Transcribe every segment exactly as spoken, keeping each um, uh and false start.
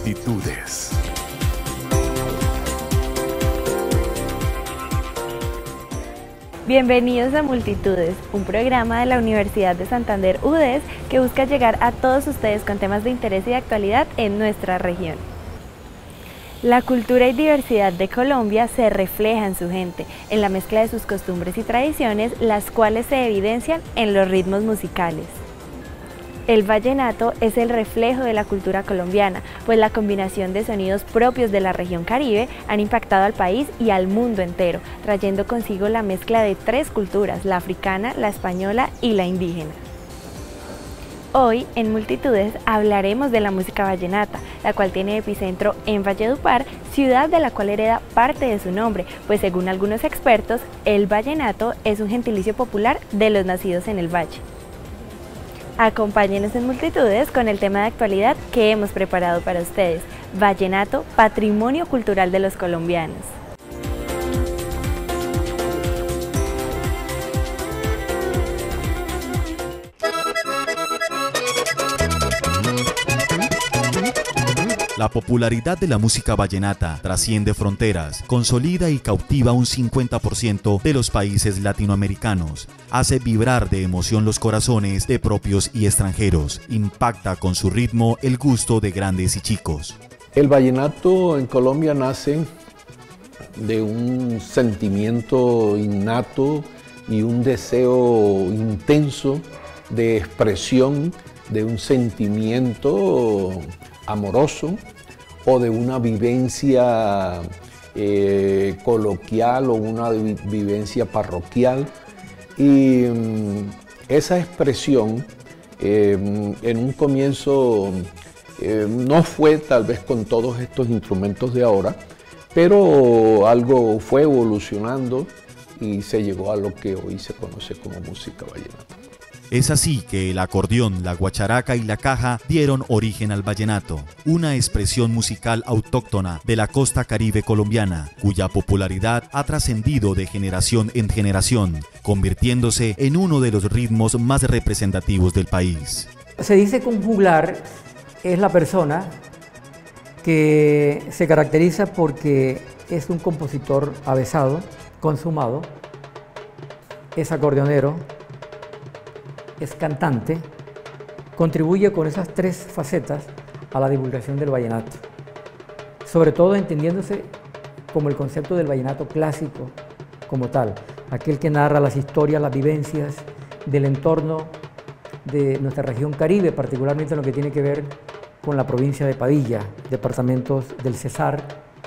Multitudes. Bienvenidos a Multitudes, un programa de la Universidad de Santander U D E S que busca llegar a todos ustedes con temas de interés y de actualidad en nuestra región. La cultura y diversidad de Colombia se refleja en su gente, en la mezcla de sus costumbres y tradiciones, las cuales se evidencian en los ritmos musicales. El vallenato es el reflejo de la cultura colombiana, pues la combinación de sonidos propios de la región Caribe han impactado al país y al mundo entero, trayendo consigo la mezcla de tres culturas, la africana, la española y la indígena. Hoy, en Multitudes, hablaremos de la música vallenata, la cual tiene epicentro en Valledupar, ciudad de la cual hereda parte de su nombre, pues según algunos expertos, el vallenato es un gentilicio popular de los nacidos en el valle. Acompáñenos en Multitudes con el tema de actualidad que hemos preparado para ustedes, Vallenato, Patrimonio Cultural de los Colombianos. La popularidad de la música vallenata trasciende fronteras, consolida y cautiva un cincuenta por ciento de los países latinoamericanos, hace vibrar de emoción los corazones de propios y extranjeros, impacta con su ritmo el gusto de grandes y chicos. El vallenato en Colombia nace de un sentimiento innato y un deseo intenso de expresión de un sentimiento amoroso o de una vivencia eh, coloquial o una vi vivencia parroquial. Y um, esa expresión eh, en un comienzo eh, no fue tal vez con todos estos instrumentos de ahora, pero algo fue evolucionando y se llegó a lo que hoy se conoce como música vallenata. Es así que el acordeón, la guacharaca y la caja dieron origen al vallenato, una expresión musical autóctona de la costa caribe colombiana, cuya popularidad ha trascendido de generación en generación, convirtiéndose en uno de los ritmos más representativos del país. Se dice que un juglar es la persona que se caracteriza porque es un compositor avesado, consumado, es acordeonero, es cantante, contribuye con esas tres facetas a la divulgación del vallenato, sobre todo entendiéndose como el concepto del vallenato clásico como tal, aquel que narra las historias, las vivencias del entorno de nuestra región Caribe, particularmente en lo que tiene que ver con la provincia de Padilla, departamentos del Cesar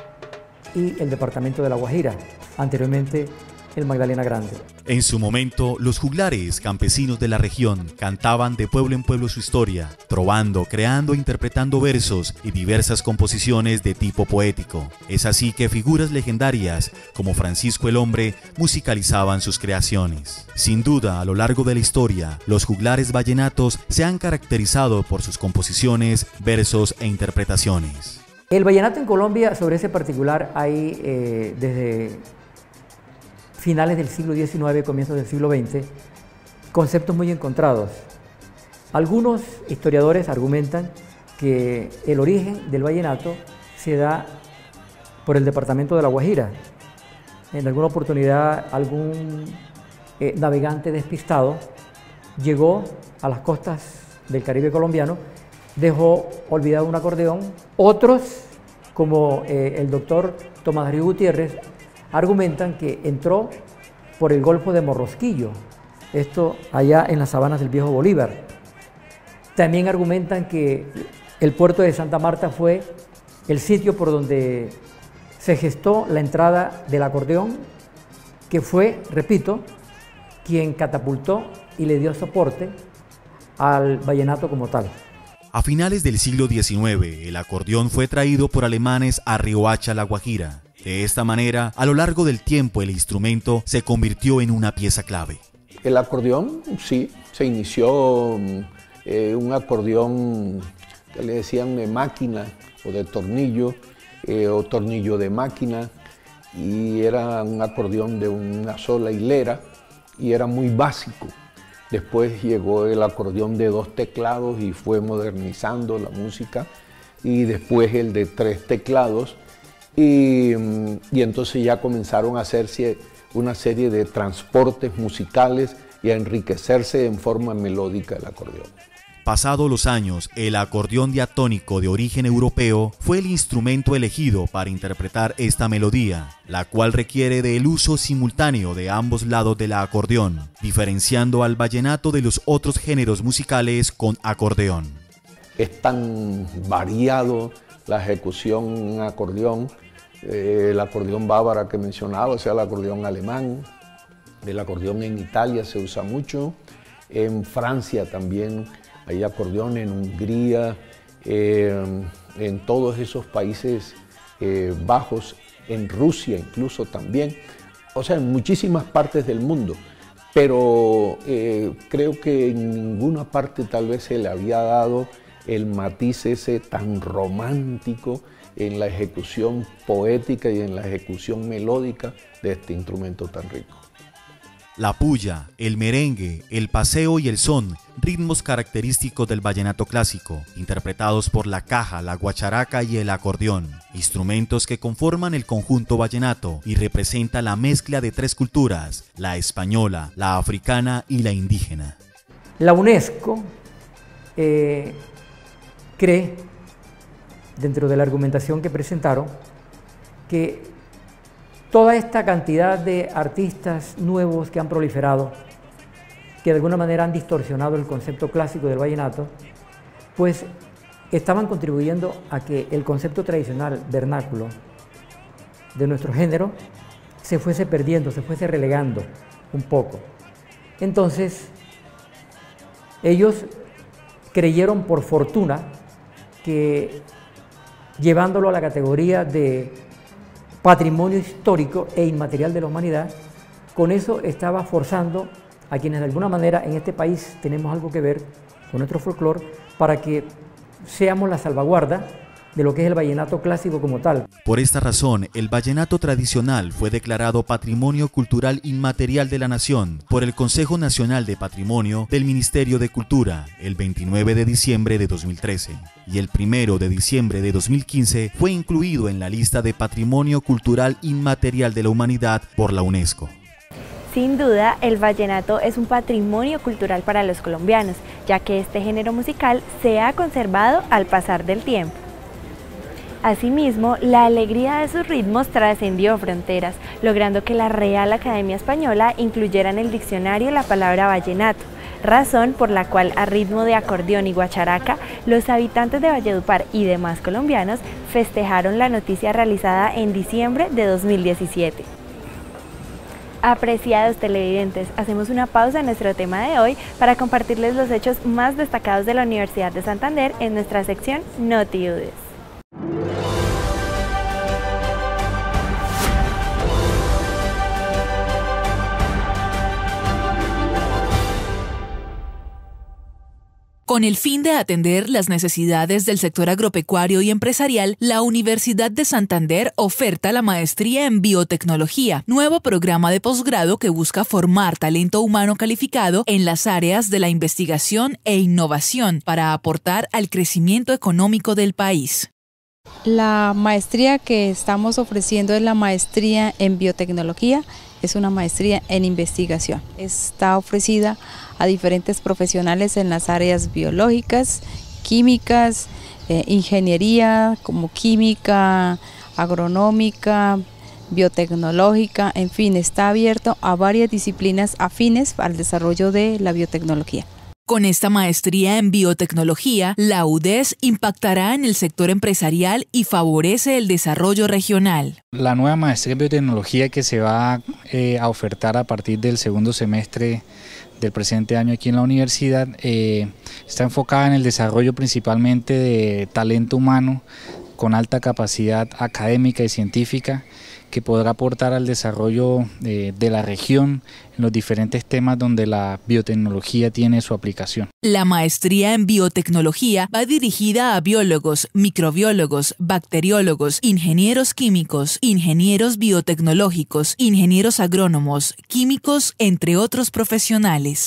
y el departamento de La Guajira, anteriormente el Magdalena Grande. En su momento, los juglares, campesinos de la región, cantaban de pueblo en pueblo su historia, trovando, creando e interpretando versos y diversas composiciones de tipo poético. Es así que figuras legendarias, como Francisco el Hombre, musicalizaban sus creaciones. Sin duda, a lo largo de la historia, los juglares vallenatos se han caracterizado por sus composiciones, versos e interpretaciones. El vallenato en Colombia, sobre ese particular, hay eh, desde finales del siglo diecinueve, comienzos del siglo veinte, conceptos muy encontrados. Algunos historiadores argumentan que el origen del vallenato se da por el departamento de La Guajira. En alguna oportunidad algún eh, navegante despistado llegó a las costas del Caribe colombiano, dejó olvidado un acordeón. Otros, como eh, el doctor Tomás Darío Gutiérrez, argumentan que entró por el Golfo de Morrosquillo, esto allá en las sabanas del viejo Bolívar. También argumentan que el puerto de Santa Marta fue el sitio por donde se gestó la entrada del acordeón, que fue, repito, quien catapultó y le dio soporte al vallenato como tal. A finales del siglo diecinueve, el acordeón fue traído por alemanes a Riohacha, La Guajira. De esta manera, a lo largo del tiempo, el instrumento se convirtió en una pieza clave. El acordeón, sí, se inició eh, un acordeón que le decían de máquina o de tornillo, eh, o tornillo de máquina, y era un acordeón de una sola hilera y era muy básico. Después llegó el acordeón de dos teclados y fue modernizando la música y después el de tres teclados, y, y entonces ya comenzaron a hacerse una serie de transportes musicales y a enriquecerse en forma melódica el acordeón. Pasados los años, el acordeón diatónico de origen europeo fue el instrumento elegido para interpretar esta melodía, la cual requiere del uso simultáneo de ambos lados del acordeón, diferenciando al vallenato de los otros géneros musicales con acordeón. Es tan variado la ejecución en acordeón, eh, el acordeón bávara que mencionaba, o sea, el acordeón alemán, el acordeón en Italia se usa mucho, en Francia también hay acordeón, en Hungría, eh, en todos esos países eh, bajos, en Rusia incluso también, o sea, en muchísimas partes del mundo. Pero eh, creo que en ninguna parte tal vez se le había dado el matiz ese tan romántico en la ejecución poética y en la ejecución melódica de este instrumento tan rico. La puya, el merengue, el paseo y el son, ritmos característicos del vallenato clásico, interpretados por la caja, la guacharaca y el acordeón, instrumentos que conforman el conjunto vallenato y representa la mezcla de tres culturas, la española, la africana y la indígena. La UNESCO eh, cree, dentro de la argumentación que presentaron, que toda esta cantidad de artistas nuevos que han proliferado, que de alguna manera han distorsionado el concepto clásico del vallenato, pues estaban contribuyendo a que el concepto tradicional vernáculo de nuestro género se fuese perdiendo, se fuese relegando un poco. Entonces, ellos creyeron por fortuna que llevándolo a la categoría de patrimonio histórico e inmaterial de la humanidad, con eso estaba forzando a quienes de alguna manera en este país tenemos algo que ver con nuestro folclore, para que seamos la salvaguarda de lo que es el vallenato clásico como tal. Por esta razón, el vallenato tradicional fue declarado Patrimonio Cultural Inmaterial de la Nación por el Consejo Nacional de Patrimonio del Ministerio de Cultura el veintinueve de diciembre de dos mil trece y el primero de diciembre de dos mil quince fue incluido en la lista de Patrimonio Cultural Inmaterial de la Humanidad por la UNESCO. Sin duda, el vallenato es un patrimonio cultural para los colombianos, ya que este género musical se ha conservado al pasar del tiempo. Asimismo, la alegría de sus ritmos trascendió fronteras, logrando que la Real Academia Española incluyera en el diccionario la palabra vallenato, razón por la cual a ritmo de acordeón y guacharaca, los habitantes de Valledupar y demás colombianos festejaron la noticia realizada en diciembre de dos mil diecisiete. Apreciados televidentes, hacemos una pausa en nuestro tema de hoy para compartirles los hechos más destacados de la Universidad de Santander en nuestra sección Notiudes. Con el fin de atender las necesidades del sector agropecuario y empresarial, la Universidad de Santander oferta la maestría en biotecnología, nuevo programa de posgrado que busca formar talento humano calificado en las áreas de la investigación e innovación para aportar al crecimiento económico del país. La maestría que estamos ofreciendo es la maestría en biotecnología, es una maestría en investigación. Está ofrecida a diferentes profesionales en las áreas biológicas, químicas, eh, ingeniería como química, agronómica, biotecnológica, en fin, está abierto a varias disciplinas afines al desarrollo de la biotecnología. Con esta maestría en biotecnología, la U D E S impactará en el sector empresarial y favorece el desarrollo regional. La nueva maestría en biotecnología que se va eh, a ofertar a partir del segundo semestre del presente año aquí en la universidad eh, está enfocada en el desarrollo principalmente de talento humano con alta capacidad académica y científica que podrá aportar al desarrollo eh, de la región en los diferentes temas donde la biotecnología tiene su aplicación. La maestría en biotecnología va dirigida a biólogos, microbiólogos, bacteriólogos, ingenieros químicos, ingenieros biotecnológicos, ingenieros agrónomos, químicos, entre otros profesionales.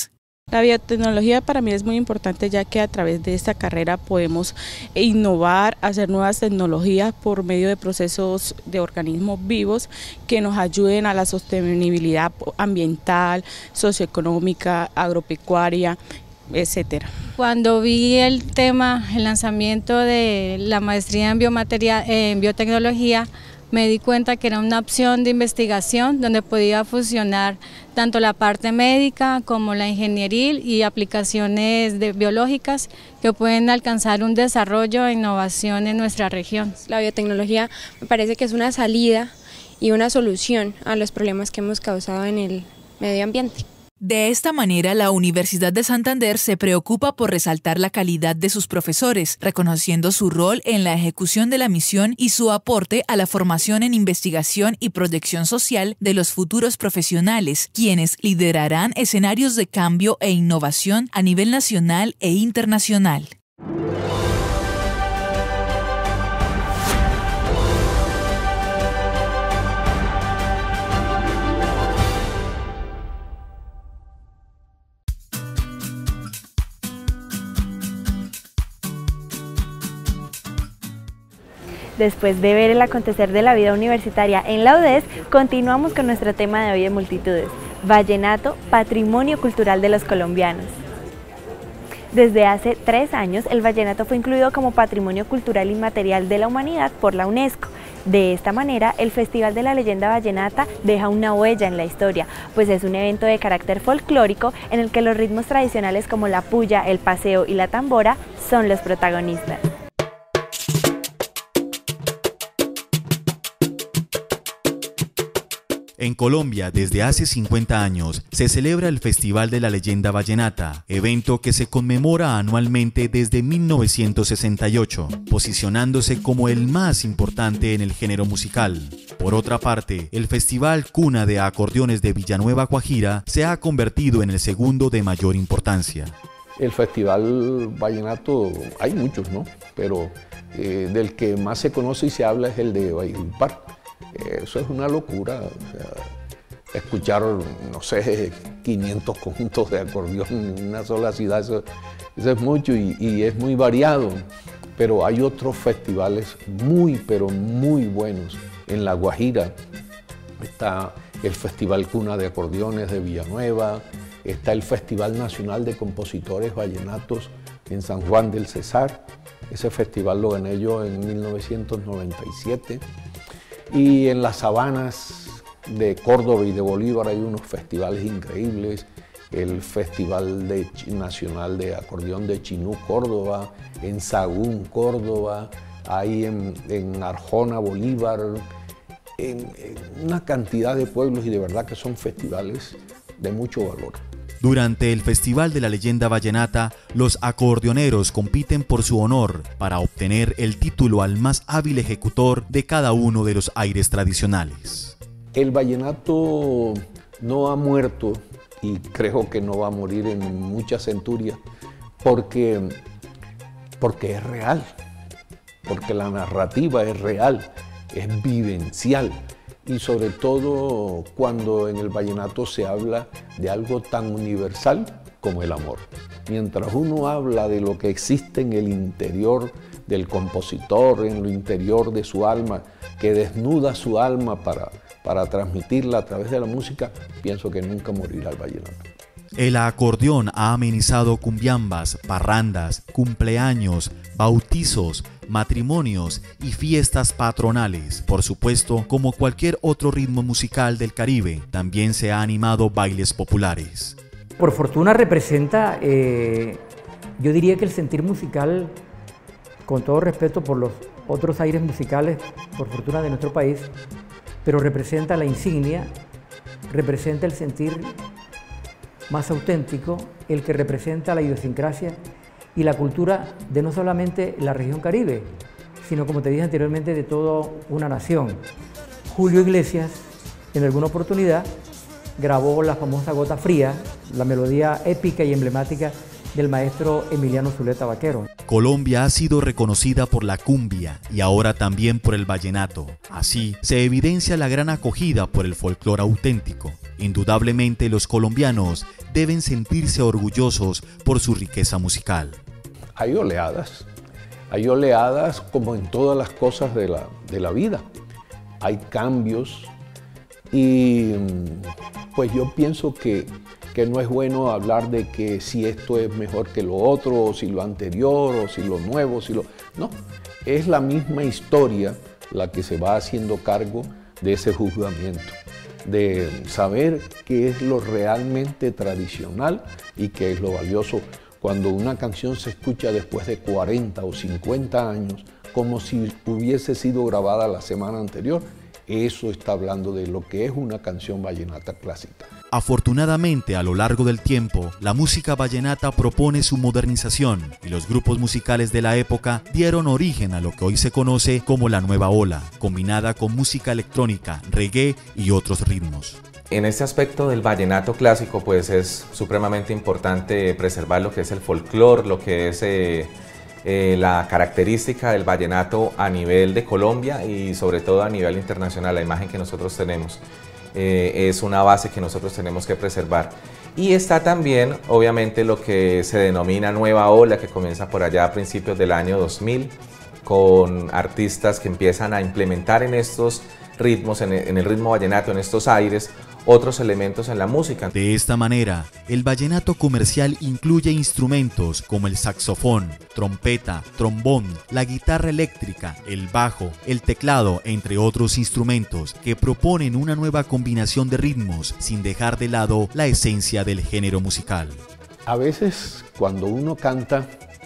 La biotecnología para mí es muy importante, ya que a través de esta carrera podemos innovar, hacer nuevas tecnologías por medio de procesos de organismos vivos que nos ayuden a la sostenibilidad ambiental, socioeconómica, agropecuaria, etcétera. Cuando vi el tema, el lanzamiento de la maestría en, biomateria, en biotecnología, me di cuenta que era una opción de investigación donde podía fusionar tanto la parte médica como la ingenieril y aplicaciones de, biológicas que pueden alcanzar un desarrollo e innovación en nuestra región. La biotecnología me parece que es una salida y una solución a los problemas que hemos causado en el medio ambiente. De esta manera, la Universidad de Santander se preocupa por resaltar la calidad de sus profesores, reconociendo su rol en la ejecución de la misión y su aporte a la formación en investigación y proyección social de los futuros profesionales, quienes liderarán escenarios de cambio e innovación a nivel nacional e internacional. Después de ver el acontecer de la vida universitaria en la U D E S, continuamos con nuestro tema de hoy de multitudes, vallenato, patrimonio cultural de los colombianos. Desde hace tres años, el vallenato fue incluido como Patrimonio Cultural Inmaterial de la Humanidad por la UNESCO. De esta manera, el Festival de la Leyenda Vallenata deja una huella en la historia, pues es un evento de carácter folclórico en el que los ritmos tradicionales como la puya, el paseo y la tambora son los protagonistas. En Colombia, desde hace cincuenta años, se celebra el Festival de la Leyenda Vallenata, evento que se conmemora anualmente desde mil novecientos sesenta y ocho, posicionándose como el más importante en el género musical. Por otra parte, el Festival Cuna de Acordeones de Villanueva, Guajira, se ha convertido en el segundo de mayor importancia. El Festival Vallenato, hay muchos, ¿no? Pero eh, del que más se conoce y se habla es el de Valledupar. Eso es una locura, o sea, escuchar, no sé, quinientos conjuntos de acordeón en una sola ciudad, eso, eso es mucho y, y es muy variado, pero hay otros festivales muy, pero muy buenos. En La Guajira está el Festival Cuna de Acordeones de Villanueva, está el Festival Nacional de Compositores Vallenatos en San Juan del Cesar, ese festival lo gané yo en mil novecientos noventa y siete. Y en las sabanas de Córdoba y de Bolívar hay unos festivales increíbles, el Festival de, Nacional de Acordeón de Chinú, Córdoba, en Sagún, Córdoba, hay en, en Arjona, Bolívar, en, en una cantidad de pueblos y de verdad que son festivales de mucho valor. Durante el Festival de la Leyenda Vallenata, los acordeoneros compiten por su honor para obtener el título al más hábil ejecutor de cada uno de los aires tradicionales. El vallenato no ha muerto y creo que no va a morir en muchas centurias porque, porque es real, porque la narrativa es real, es vivencial. Y sobre todo cuando en el vallenato se habla de algo tan universal como el amor. Mientras uno habla de lo que existe en el interior del compositor, en lo interior de su alma, que desnuda su alma para, para transmitirla a través de la música, pienso que nunca morirá el vallenato. El acordeón ha amenizado cumbiambas, parrandas, cumpleaños, bautizos, matrimonios y fiestas patronales. Por supuesto, como cualquier otro ritmo musical del Caribe, también se ha animado bailes populares. Por fortuna representa, eh, yo diría que el sentir musical, con todo respeto por los otros aires musicales, por fortuna de nuestro país, pero representa la insignia, representa el sentir más auténtico, el que representa la idiosincrasia y la cultura de no solamente la región Caribe, sino, como te dije anteriormente, de toda una nación. Julio Iglesias, en alguna oportunidad, grabó la famosa Gota Fría, la melodía épica y emblemática del maestro Emiliano Zuleta Vaquero. Colombia ha sido reconocida por la cumbia y ahora también por el vallenato. Así, se evidencia la gran acogida por el folclore auténtico. Indudablemente los colombianos deben sentirse orgullosos por su riqueza musical. Hay oleadas, hay oleadas como en todas las cosas de la, de la vida. Hay cambios y pues yo pienso que, que no es bueno hablar de que si esto es mejor que lo otro, o si lo anterior, o si lo nuevo, si lo... No, es la misma historia la que se va haciendo cargo de ese juzgamiento, de saber qué es lo realmente tradicional y qué es lo valioso. Cuando una canción se escucha después de cuarenta o cincuenta años, como si hubiese sido grabada la semana anterior, eso está hablando de lo que es una canción vallenata clásica. Afortunadamente, a lo largo del tiempo, la música vallenata propone su modernización y los grupos musicales de la época dieron origen a lo que hoy se conoce como la nueva ola, combinada con música electrónica, reggae y otros ritmos. En este aspecto del vallenato clásico, pues es supremamente importante preservar lo que es el folclore, lo que es eh, eh, la característica del vallenato a nivel de Colombia y sobre todo a nivel internacional, la imagen que nosotros tenemos. Eh, es una base que nosotros tenemos que preservar. Y está también, obviamente, lo que se denomina nueva ola, que comienza por allá a principios del año dos mil, con artistas que empiezan a implementar en estos ritmos, en el, en el ritmo vallenato, en estos aires, otros elementos en la música. De esta manera, el vallenato comercial incluye instrumentos como el saxofón, trompeta, trombón, la guitarra eléctrica, el bajo, el teclado, entre otros instrumentos que proponen una nueva combinación de ritmos sin dejar de lado la esencia del género musical. A veces cuando uno canta,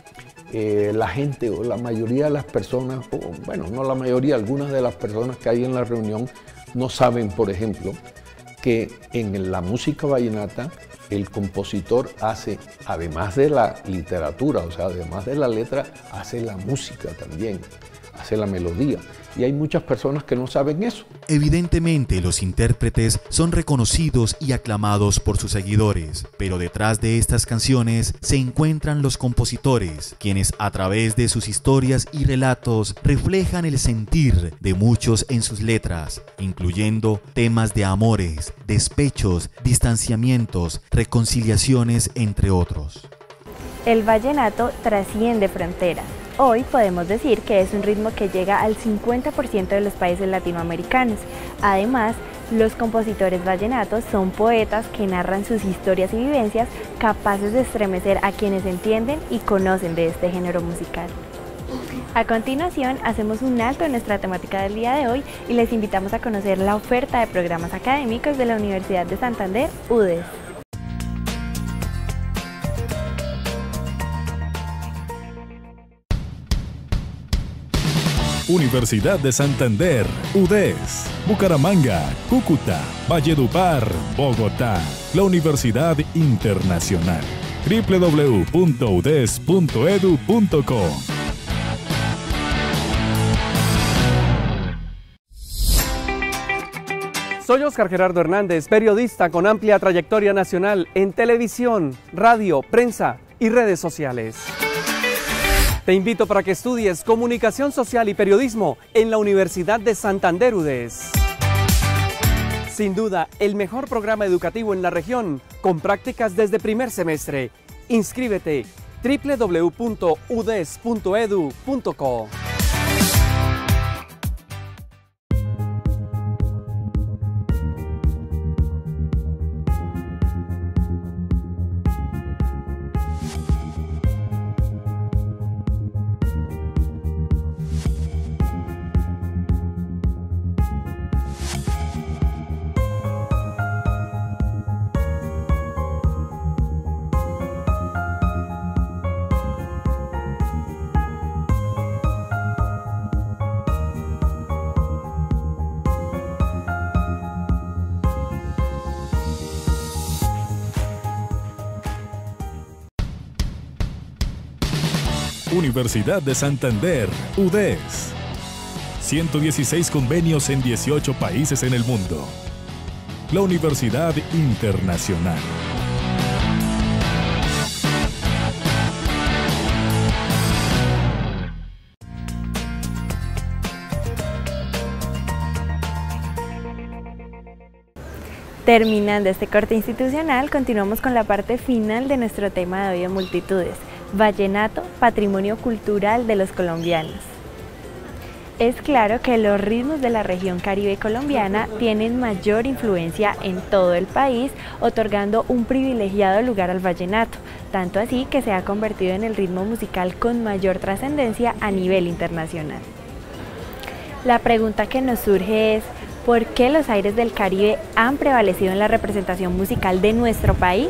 eh, la gente o la mayoría de las personas, o, bueno, no la mayoría, algunas de las personas que hay en la reunión no saben, por ejemplo, que en la música vallenata el compositor hace, además de la literatura, o sea, además de la letra, hace la música también, hace la melodía. Y hay muchas personas que no saben eso. Evidentemente, los intérpretes son reconocidos y aclamados por sus seguidores, pero detrás de estas canciones se encuentran los compositores, quienes a través de sus historias y relatos reflejan el sentir de muchos en sus letras, incluyendo temas de amores, despechos, distanciamientos, reconciliaciones, entre otros. El vallenato trasciende fronteras. Hoy podemos decir que es un ritmo que llega al cincuenta por ciento de los países latinoamericanos. Además, los compositores vallenatos son poetas que narran sus historias y vivencias capaces de estremecer a quienes entienden y conocen de este género musical. A continuación, hacemos un alto en nuestra temática del día de hoy y les invitamos a conocer la oferta de programas académicos de la Universidad de Santander, U D E S. Universidad de Santander, U D E S, Bucaramanga, Cúcuta, Valledupar, Bogotá, la Universidad Internacional. w w w punto u d e s punto e d u punto co. Soy Oscar Gerardo Hernández, periodista con amplia trayectoria nacional en televisión, radio, prensa y redes sociales. Te invito para que estudies Comunicación Social y Periodismo en la Universidad de Santander U D E S. Sin duda, el mejor programa educativo en la región, con prácticas desde primer semestre. Inscríbete w w w punto u d e s punto e d u punto co. Universidad de Santander, U D E S. ciento dieciséis convenios en dieciocho países en el mundo. La Universidad Internacional. Terminando este corte institucional, continuamos con la parte final de nuestro tema de hoy de Multitudes, vallenato, patrimonio cultural de los colombianos. Es claro que los ritmos de la región caribe colombiana tienen mayor influencia en todo el país, otorgando un privilegiado lugar al vallenato, tanto así que se ha convertido en el ritmo musical con mayor trascendencia a nivel internacional. La pregunta que nos surge es, ¿por qué los aires del Caribe han prevalecido en la representación musical de nuestro país?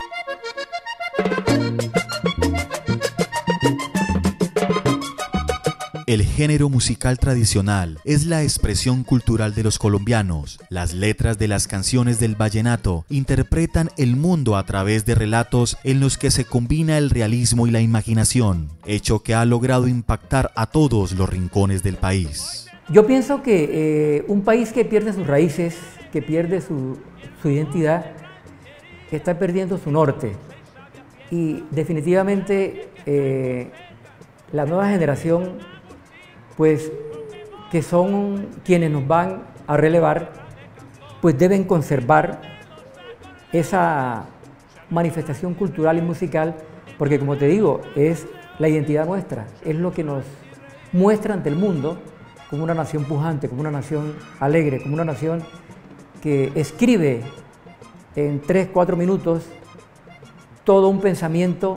El género musical tradicional es la expresión cultural de los colombianos. Las letras de las canciones del vallenato interpretan el mundo a través de relatos en los que se combina el realismo y la imaginación, hecho que ha logrado impactar a todos los rincones del país. Yo pienso que eh, un país que pierde sus raíces, que pierde su, su identidad, está perdiendo su norte. Y definitivamente eh, la nueva generación, pues que son quienes nos van a relevar, pues deben conservar esa manifestación cultural y musical, porque como te digo, es la identidad nuestra, es lo que nos muestra ante el mundo como una nación pujante, como una nación alegre, como una nación que escribe en tres, cuatro minutos todo un pensamiento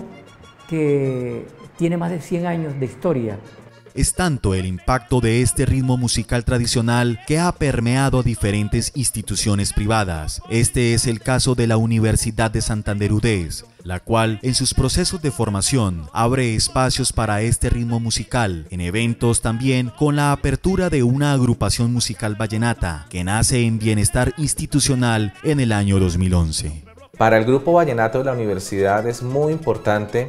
que tiene más de cien años de historia. Es tanto el impacto de este ritmo musical tradicional que ha permeado diferentes instituciones privadas. Este es el caso de la Universidad de Santander U D E S, la cual en sus procesos de formación abre espacios para este ritmo musical, en eventos también con la apertura de una agrupación musical vallenata que nace en Bienestar Institucional en el año dos mil once. Para el Grupo Vallenato de la Universidad es muy importante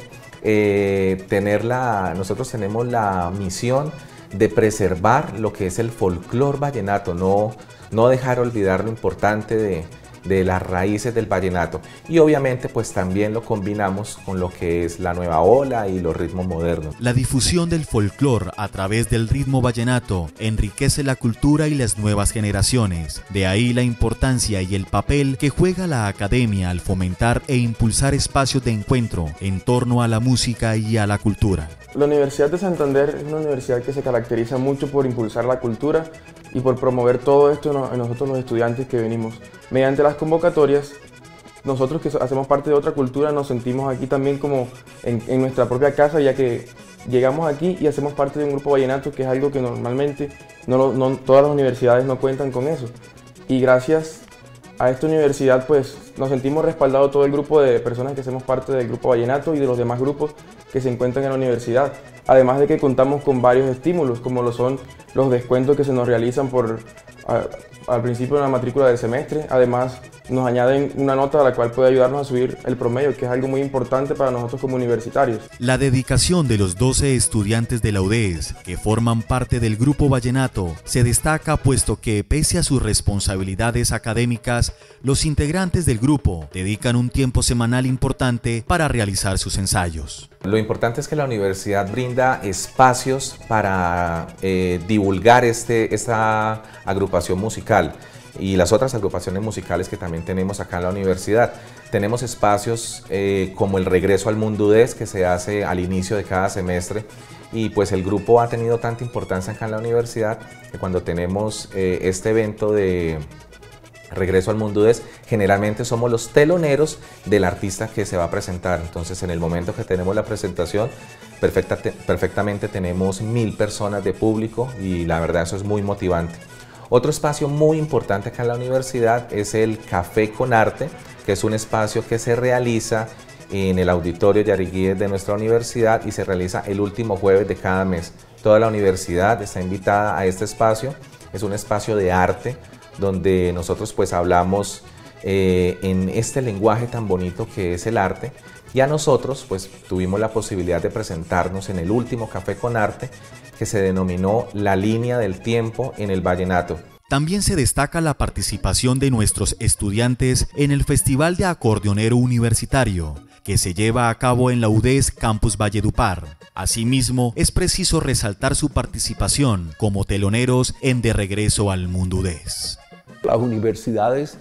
Eh, tener la, nosotros tenemos la misión de preservar lo que es el folclor vallenato, no, no dejar olvidar lo importante de, de las raíces del vallenato, y obviamente pues también lo combinamos con lo que es la nueva ola y los ritmos modernos. La difusión del folclor a través del ritmo vallenato enriquece la cultura y las nuevas generaciones, de ahí la importancia y el papel que juega la academia al fomentar e impulsar espacios de encuentro en torno a la música y a la cultura. La Universidad de Santander es una universidad que se caracteriza mucho por impulsar la cultura y por promover todo esto en nosotros los estudiantes que venimos. Mediante las convocatorias, nosotros que hacemos parte de otra cultura nos sentimos aquí también como en, en nuestra propia casa, ya que llegamos aquí y hacemos parte de un grupo vallenato, que es algo que normalmente no, no, todas las universidades no cuentan con eso. Y gracias a esta universidad pues nos sentimos respaldados todo el grupo de personas que hacemos parte del grupo vallenato y de los demás grupos que se encuentran en la universidad. Además de que contamos con varios estímulos, como lo son los descuentos que se nos realizan por, a, al principio de la matrícula del semestre. Además nos añaden una nota a la cual puede ayudarnos a subir el promedio, que es algo muy importante para nosotros como universitarios. La dedicación de los doce estudiantes de la U D E S que forman parte del Grupo Vallenato se destaca, puesto que pese a sus responsabilidades académicas, los integrantes del grupo dedican un tiempo semanal importante para realizar sus ensayos. Lo importante es que la universidad brinda espacios para eh, divulgar este, esta agrupación musical y las otras agrupaciones musicales que también tenemos acá en la universidad. Tenemos espacios eh, como el regreso al mundo U D E S, que se hace al inicio de cada semestre, y pues el grupo ha tenido tanta importancia acá en la universidad que cuando tenemos eh, este evento de regreso al mundo U D E S, generalmente somos los teloneros del artista que se va a presentar. Entonces en el momento que tenemos la presentación, perfecta, perfectamente tenemos mil personas de público, y la verdad eso es muy motivante. Otro espacio muy importante acá en la universidad es el Café con Arte, que es un espacio que se realiza en el auditorio Yariguíes de nuestra universidad y se realiza el último jueves de cada mes. Toda la universidad está invitada a este espacio. Es un espacio de arte donde nosotros pues hablamos eh, en este lenguaje tan bonito que es el arte, y a nosotros pues tuvimos la posibilidad de presentarnos en el último Café con Arte, que se denominó La Línea del Tiempo en el Vallenato. También se destaca la participación de nuestros estudiantes en el Festival de Acordeonero Universitario, que se lleva a cabo en la U D E S Campus Valledupar. Asimismo, es preciso resaltar su participación como teloneros en De Regreso al Mundo U D E S. Las universidades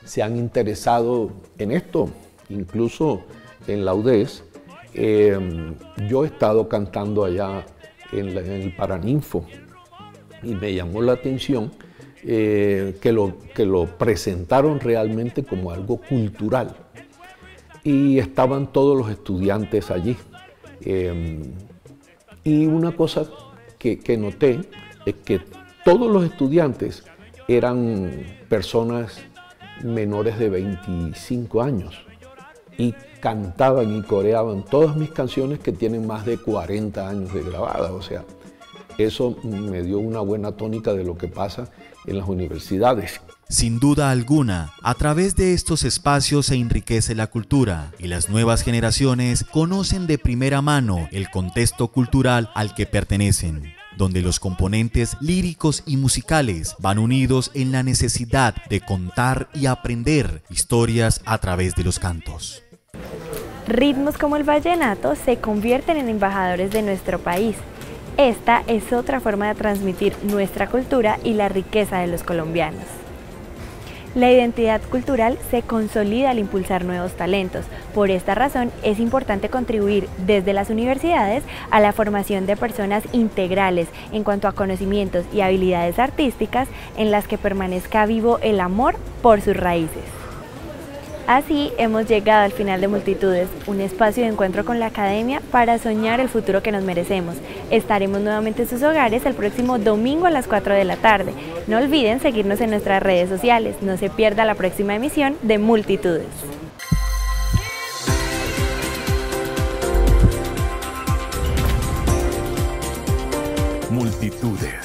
se han interesado en esto, incluso en la U D E S. Eh, yo he estado cantando allá en, la, en el Paraninfo y me llamó la atención eh, que, lo, que lo presentaron realmente como algo cultural. Y estaban todos los estudiantes allí. Eh, y una cosa que, que noté es que todos los estudiantes eran personas menores de veinticinco años y cantaban y coreaban todas mis canciones que tienen más de cuarenta años de grabadas. O sea, eso me dio una buena tónica de lo que pasa en las universidades. Sin duda alguna, a través de estos espacios se enriquece la cultura y las nuevas generaciones conocen de primera mano el contexto cultural al que pertenecen, donde los componentes líricos y musicales van unidos en la necesidad de contar y aprender historias a través de los cantos. Ritmos como el vallenato se convierten en embajadores de nuestro país. Esta es otra forma de transmitir nuestra cultura y la riqueza de los colombianos. La identidad cultural se consolida al impulsar nuevos talentos. Por esta razón, es importante contribuir desde las universidades a la formación de personas integrales en cuanto a conocimientos y habilidades artísticas en las que permanezca vivo el amor por sus raíces. Así hemos llegado al final de Multitudes, un espacio de encuentro con la academia para soñar el futuro que nos merecemos. Estaremos nuevamente en sus hogares el próximo domingo a las cuatro de la tarde. No olviden seguirnos en nuestras redes sociales. No se pierda la próxima emisión de Multitudes. Multitudes.